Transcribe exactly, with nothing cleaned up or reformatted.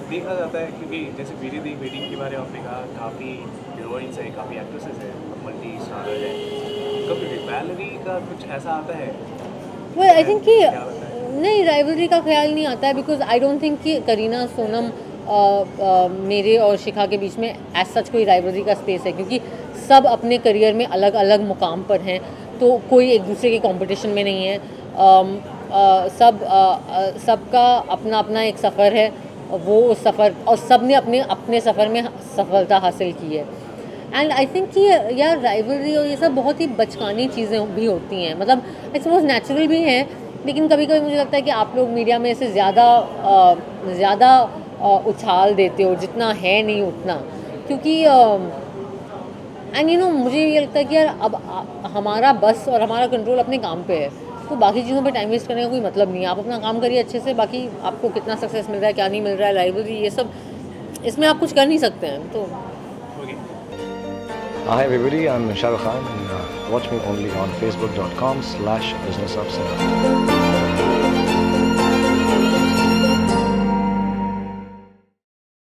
देखा जाता है क्योंकि जैसे वीरी दी वेडिंग के बारे में आपने कहा, काफ़ी हीरोइंस है, काफ़ी एक्ट्रेसेस है, मल्टी स्टारर है, कभी रिवैलरी का कुछ ऐसा आता है? well, I think कि नहीं राइवलरी का ख्याल नहीं आता है बिकॉज आई डोंट थिंक कि करीना सोनम आ, आ, मेरे और शिखा के बीच में एज सच कोई राइवलरी का स्पेस है क्योंकि सब अपने करियर में अलग अलग मुकाम पर हैं, तो कोई एक दूसरे के कंपटीशन में नहीं है। आम, आ, सब आ, आ, सबका अपना अपना एक सफ़र है, वो उस सफ़र और सब ने अपने अपने सफ़र में सफलता हासिल की है। एंड आई थिंक कि यार राइवलरी और ये सब बहुत ही बचकानी चीज़ें भी होती हैं, मतलब आई सपोज नेचुरल भी हैं, लेकिन कभी कभी मुझे लगता है कि आप लोग मीडिया में इसे ज़्यादा ज़्यादा उछाल देते हो जितना है नहीं उतना, क्योंकि एंड यू नो मुझे ये लगता है कि यार अब आ, हमारा बस और हमारा कंट्रोल अपने काम पे है, तो बाकी चीज़ों पे टाइम वेस्ट करने का कोई मतलब नहीं है। आप अपना काम करिए अच्छे से, बाकी आपको कितना सक्सेस मिल रहा है क्या नहीं मिल रहा है, राइवलरी ये सब इसमें आप कुछ कर नहीं सकते हैं। तो Hi everybody, I'm Shah Rukh Khan and uh, watch me only on facebook dot com slash business of cinema.